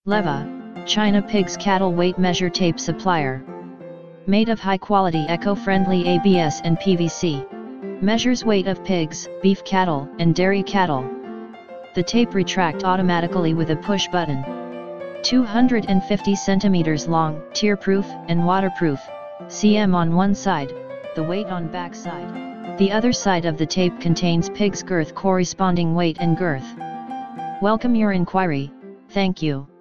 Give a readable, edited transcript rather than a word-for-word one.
LEVAH, China Pigs Cattle Weight Measure Tape Supplier. Made of high-quality eco-friendly ABS and PVC. Measures weight of pigs, beef cattle, and dairy cattle. The tape retract automatically with a push button. 250 centimeters long, tear-proof and waterproof. cm on one side, the weight on back side. The other side of the tape contains pig's girth corresponding weight and girth. Welcome your inquiry. Thank you.